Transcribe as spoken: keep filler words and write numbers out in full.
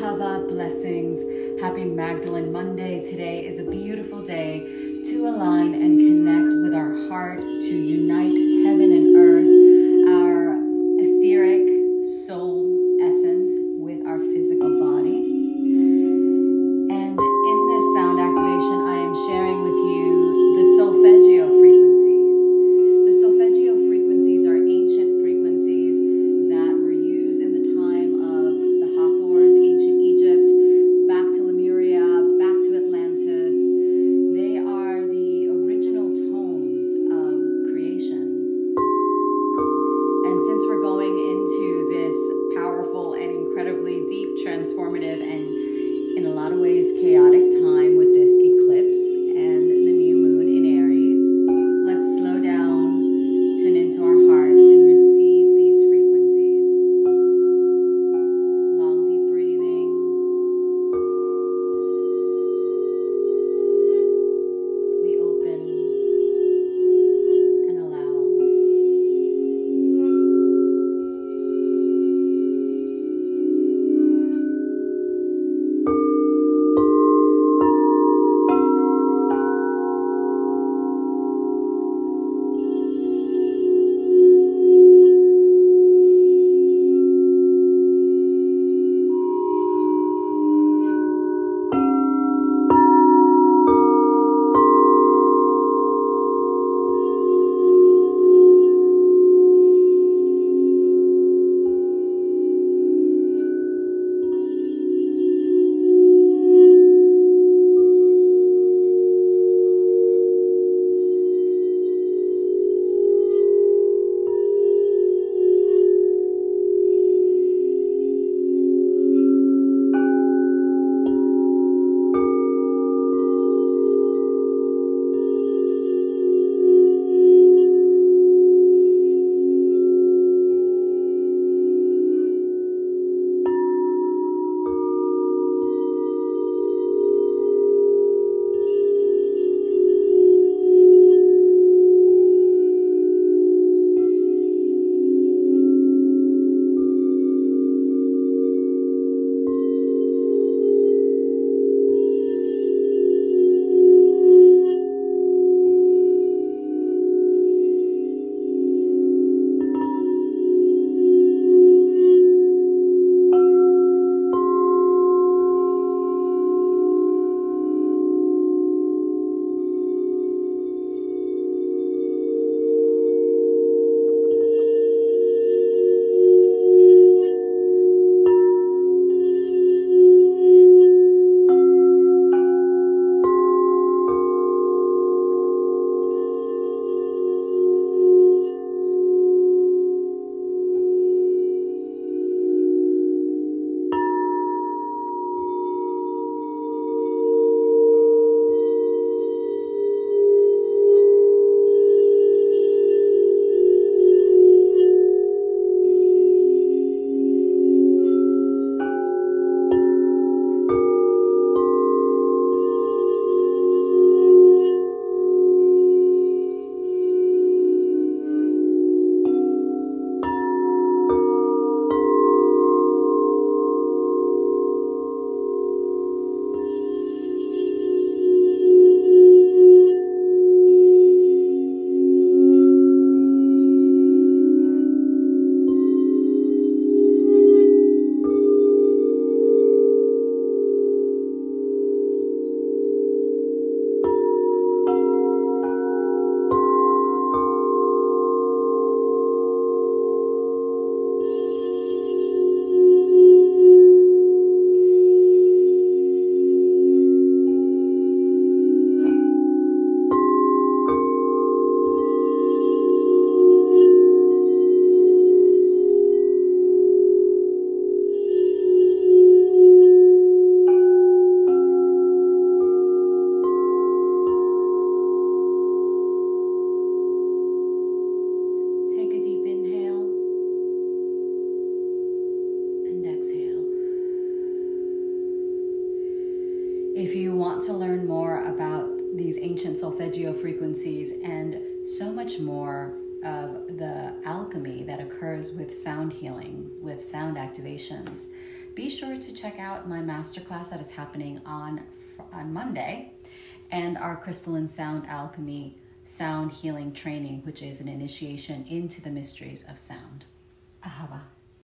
Ahava, blessings. Happy Magdalene Monday. Today is a beautiful day to align and connect with our heart, to unite heaven and earth, our etheric soul essence with our physical body. And in this sound activation, I am sharing with you the solfeggio frequencies. The solfeggio frequencies are ancient frequencies that were used in the time of the Hathors, ancient Egypt, back to Lemuria, back to Atlantis. They are the original tones of creation. And since we're going into this powerful and incredibly deep, transformative, and in a lot of ways chaotic time with this eclipse and the new moon in Aries, let's slow down, tune into our heart, and receive these frequencies. Long, deep breathing. We open and allow. If you want to learn more about these ancient solfeggio frequencies and so much more of the alchemy that occurs with sound healing, with sound activations, be sure to check out my masterclass that is happening on, on Monday, and our Crystalline Sound Alchemy Sound Healing Training, which is an initiation into the mysteries of sound. Ahava.